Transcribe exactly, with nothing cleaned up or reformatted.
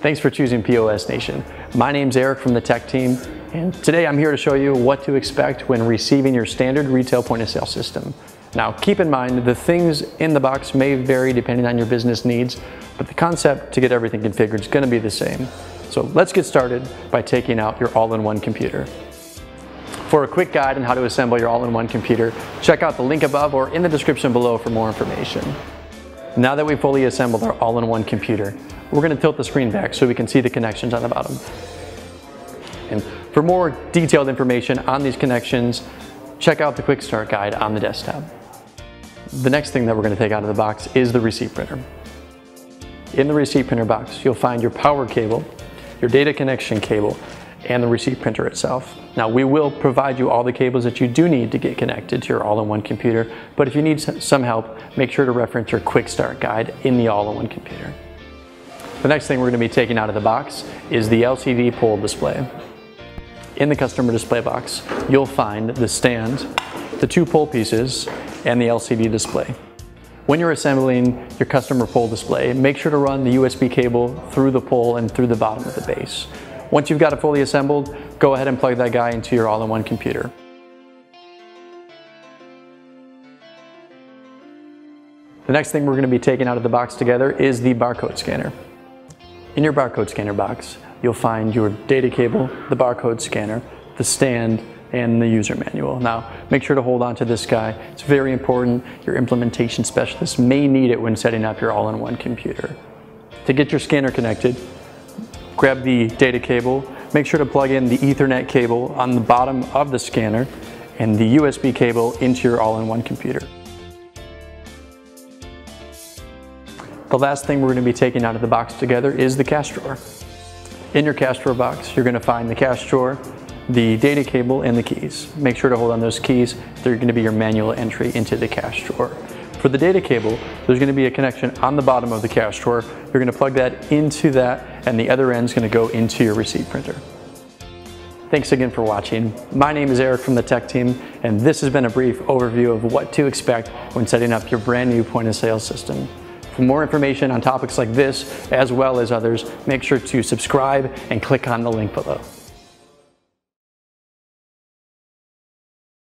Thanks for choosing P O S Nation. My name's Eric from the tech team, and today I'm here to show you what to expect when receiving your standard retail point of sale system. Now keep in mind the things in the box may vary depending on your business needs, but the concept to get everything configured is going to be the same. So let's get started by taking out your all-in-one computer. For a quick guide on how to assemble your all-in-one computer, check out the link above or in the description below for more information. Now that we've fully assembled our all-in-one computer, we're going to tilt the screen back so we can see the connections on the bottom. And for more detailed information on these connections, check out the quick start guide on the desktop. The next thing that we're going to take out of the box is the receipt printer. In the receipt printer box, you'll find your power cable, your data connection cable, and the receipt printer itself. Now we will provide you all the cables that you do need to get connected to your all-in-one computer, but if you need some help, make sure to reference your quick start guide in the all-in-one computer. The next thing we're going to be taking out of the box is the L C D pull display. In the customer display box, you'll find the stand, the two pull pieces, and the L C D display. When you're assembling your customer pull display, make sure to run the U S B cable through the pull and through the bottom of the base. Once you've got it fully assembled, go ahead and plug that guy into your all-in-one computer. The next thing we're going to be taking out of the box together is the barcode scanner. In your barcode scanner box, you'll find your data cable, the barcode scanner, the stand, and the user manual. Now, make sure to hold on to this guy. It's very important. Your implementation specialist may need it when setting up your all-in-one computer. To get your scanner connected, grab the data cable, make sure to plug in the Ethernet cable on the bottom of the scanner and the U S B cable into your all-in-one computer. The last thing we're going to be taking out of the box together is the cash drawer. In your cash drawer box, you're going to find the cash drawer, the data cable, and the keys. Make sure to hold on those keys. They're going to be your manual entry into the cash drawer. For the data cable, there's going to be a connection on the bottom of the cash drawer. You're going to plug that into that, and the other end's going to go into your receipt printer. Thanks again for watching. My name is Eric from the tech team, and this has been a brief overview of what to expect when setting up your brand new point of sale system. For more information on topics like this, as well as others, make sure to subscribe and click on the link below.